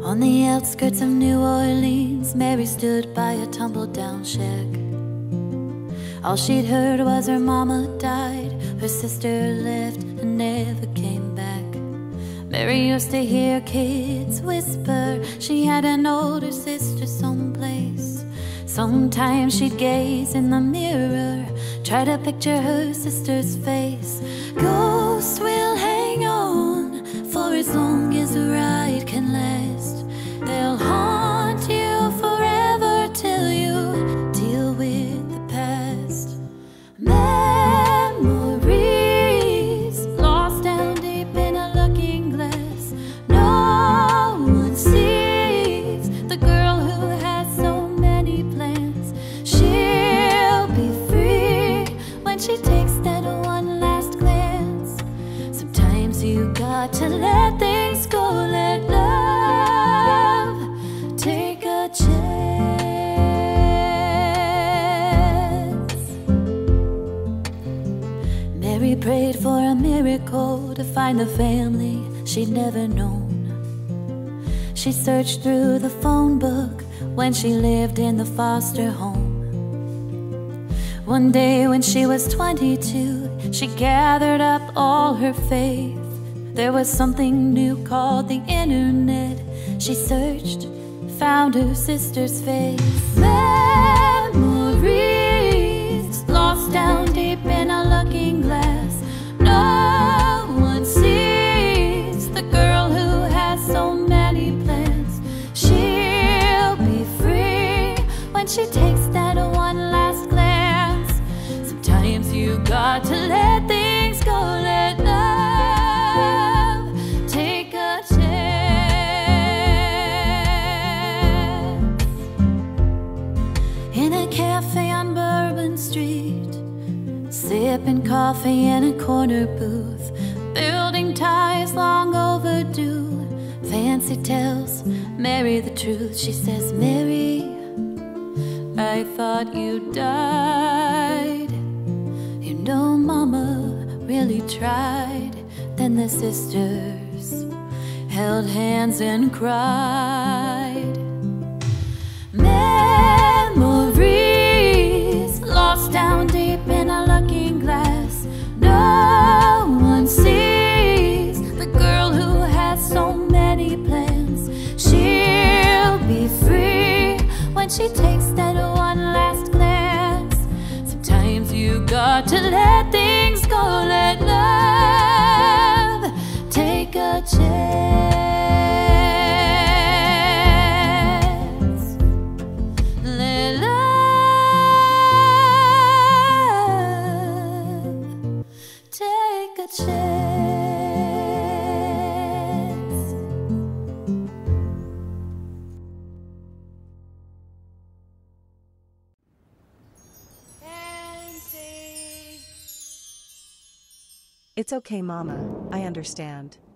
On the outskirts of New Orleans, Mary stood by a tumble-down shack. All she'd heard was her mama died, her sister left and never came back. Mary used to hear kids whisper she had an older sister someplace. Sometimes she'd gaze in the mirror, try to picture her sister's face. Ghosts will hang on for as long as the ride can last. They'll haunt you forever till you deal with the past. Memories lost down deep in a looking glass. No one sees the girl who has so many plans. She'll be free when she takes that one last glance. Sometimes you got to let things go, let love take a chance. Mary prayed for a miracle to find the family she'd never known. She searched through the phone book when she lived in the foster home. One day when she was 22, she gathered up all her faith. There was something new called the internet. She searched, found her sister's face. Memories lost down deep in a looking glass. No one sees the girl who has so many plans. She'll be free when she takes that one last glance. Sometimes you got to let things go, let love take a chance. In a cafe on Bourbon Street, sipping coffee in a corner booth, building ties long overdue. Fancy tells Mary the truth. She says, Mary, I thought you died. You know mama really tried. Then the sisters held hands and cried. Memories lost down deep in a looking glass. No one sees the girl who has so many plans. She'll be free when she takes that one last glance. Sometimes you got to let things go, let love take a chance. Let love take a chance. It's okay, Mama. I understand.